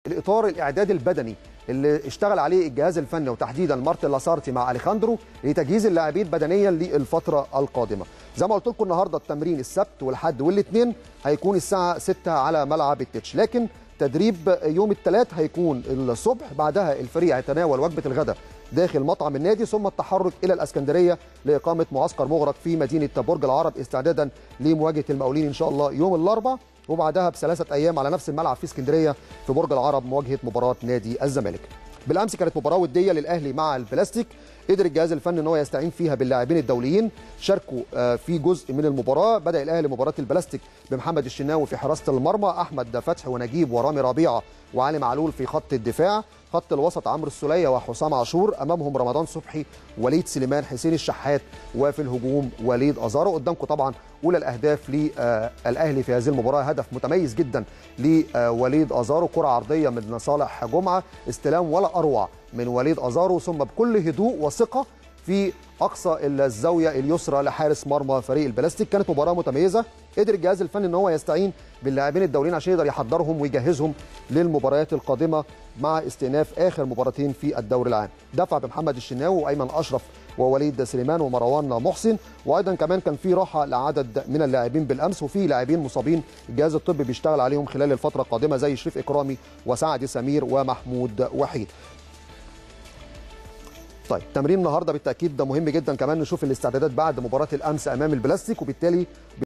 الاطار الاعداد البدني اللي اشتغل عليه الجهاز الفني وتحديدا مارتن لاسارتي مع اليخاندرو لتجهيز اللاعبين بدنيا للفتره القادمه. زي ما قلت لكم النهارده التمرين السبت والحد والاثنين هيكون الساعه 6 على ملعب التتش، لكن تدريب يوم الثلاث هيكون الصبح، بعدها الفريق هيتناول وجبه الغداء داخل مطعم النادي، ثم التحرك الى الاسكندريه لاقامه معسكر مغلق في مدينه برج العرب استعدادا لمواجهه المقاولين ان شاء الله يوم الاربعاء، وبعدها بثلاثه ايام على نفس الملعب في اسكندريه في برج العرب مواجهه مباراه نادي الزمالك. بالامس كانت مباراه وديه للاهلي مع البلاستيك، قدر الجهاز الفني ان هو يستعين فيها باللاعبين الدوليين، شاركوا في جزء من المباراه. بدا الاهلي مباراه البلاستيك بمحمد الشناوي في حراسه المرمى، احمد فتحي ونجيب ورامي ربيعه وعلي معلول في خط الدفاع، خط الوسط عمرو السوليه وحسام عاشور، امامهم رمضان صبحي، وليد سليمان، حسين الشحات، وفي الهجوم وليد ازارو. قدامكم طبعا اولى الاهداف للاهلي في هذه المباراه، هدف متميز جدا لوليد ازارو، كره عرضيه من صالح جمعه، استلام ولا اروع من وليد ازارو، ثم بكل هدوء وثقه في اقصى الزاويه اليسرى لحارس مرمى فريق البلاستيك. كانت مباراه متميزه، قدر الجهاز الفني ان هو يستعين باللاعبين الدوليين عشان يقدر يحضرهم ويجهزهم للمباريات القادمه مع استئناف اخر مباراتين في الدوري العام. دفع بمحمد الشناوي وايمن اشرف ووليد سليمان ومروان محسن، وايضا كمان كان في راحه لعدد من اللاعبين بالامس، وفي لاعبين مصابين الجهاز الطبي بيشتغل عليهم خلال الفتره القادمه زي شريف اكرامي وسعد سمير ومحمود وحيد. طيب تمرين النهارده بالتاكيد ده مهم جدا، كمان نشوف الاستعدادات بعد مباراه الامس امام البلاستيك، وبالتالي